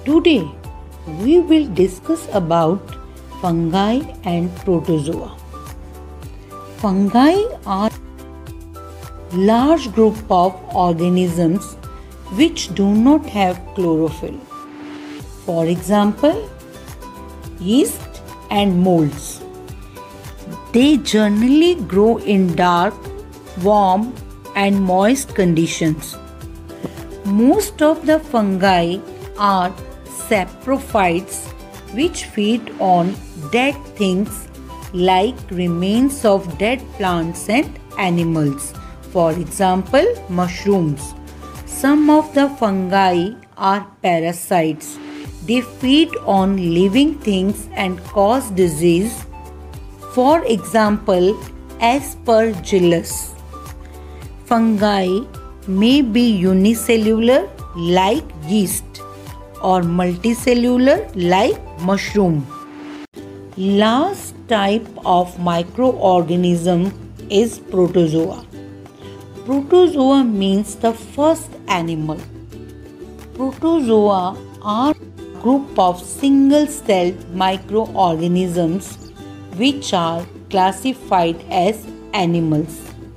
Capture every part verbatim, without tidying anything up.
Today we will discuss about fungi and protozoa. Fungi are large group of organisms which do not have chlorophyll. For example, yeast and molds. They generally grow in dark, warm and moist conditions. Most of the fungi are saprophytes which feed on dead things like remains of dead plants and animals. For example, mushrooms. Some of the fungi are parasites. They feed on living things and cause disease. For example, Aspergillus. Fungi may be unicellular like yeast or multicellular like mushroom. Last type of microorganism is protozoa. Protozoa means the first animal. Protozoa are a group of single-celled microorganisms which are classified as animals.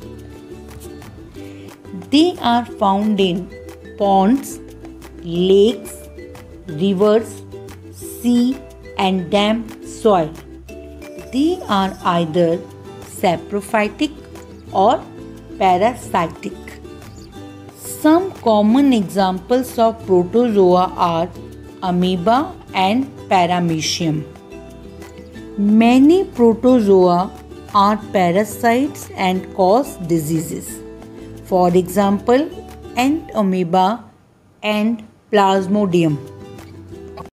They are found in ponds, lakes, rivers, sea and damp soil. They are either saprophytic or parasitic. Some common examples of protozoa are amoeba and paramecium. Many protozoa are parasites and cause diseases. For example, ant amoeba and Plasmodium.